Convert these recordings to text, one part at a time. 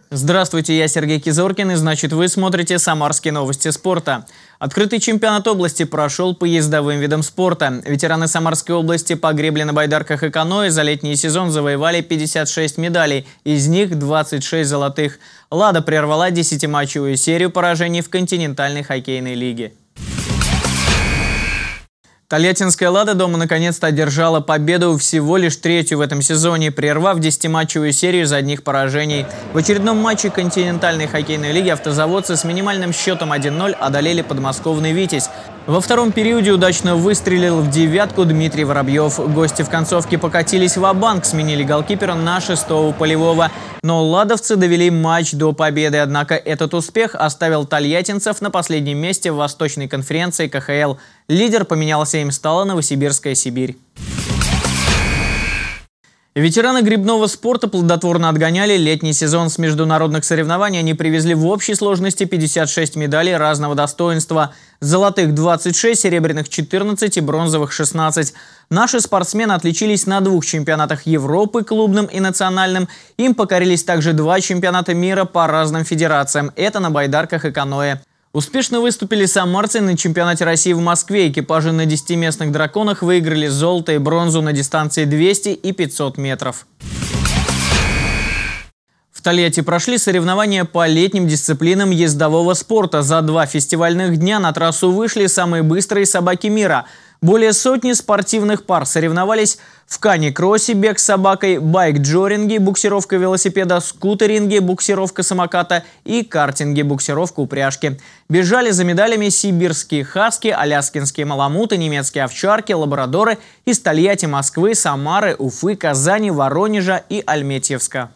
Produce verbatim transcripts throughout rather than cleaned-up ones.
Здравствуйте, я Сергей Кизоркин, и значит вы смотрите «Самарские новости спорта». Открытый чемпионат области прошел по ездовым видам спорта. Ветераны Самарской области по гребле на байдарках и каноэ за летний сезон завоевали пятьдесят шесть медалей, из них двадцать шесть золотых. «Лада» прервала десятиматчевую серию поражений в континентальной хоккейной лиге. Тольяттинская «Лада» дома наконец-то одержала победу, всего лишь третью в этом сезоне, прервав десятиматчевую серию из одних поражений. В очередном матче континентальной хоккейной лиги автозаводцы с минимальным счетом один ноль одолели подмосковный «Витязь». Во втором периоде удачно выстрелил в девятку Дмитрий Воробьев. Гости в концовке покатились ва-банк, сменили голкипера на шестого полевого. Но ладовцы довели матч до победы, однако этот успех оставил тольяттинцев на последнем месте в Восточной конференции ка ха эл. Лидер поменялся, им стала Новосибирская «Сибирь». Ветераны гребного спорта плодотворно отгоняли летний сезон. С международных соревнований они привезли в общей сложности пятьдесят шесть медалей разного достоинства. Золотых двадцать шесть, серебряных четырнадцать и бронзовых шестнадцать. Наши спортсмены отличились на двух чемпионатах Европы, клубным и национальным. Им покорились также два чемпионата мира по разным федерациям. Это на байдарках и каноэ. Успешно выступили самарцы на чемпионате России в Москве. Экипажи на десятиместных драконах выиграли золото и бронзу на дистанции двести и пятьсот метров. В Тольятти прошли соревнования по летним дисциплинам ездового спорта. За два фестивальных дня на трассу вышли самые быстрые собаки мира. Более сотни спортивных пар соревновались в кани-кроссе, бег с собакой, байк-джоринге, буксировка велосипеда, скутеринге, буксировка самоката и картинге, буксировка упряжки. Бежали за медалями сибирские хаски, аляскинские маламуты, немецкие овчарки, лабрадоры из Тольятти, Москвы, Самары, Уфы, Казани, Воронежа и Альметьевска.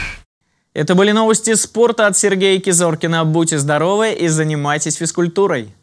Это были новости спорта от Сергея Кизоркина. Будьте здоровы и занимайтесь физкультурой.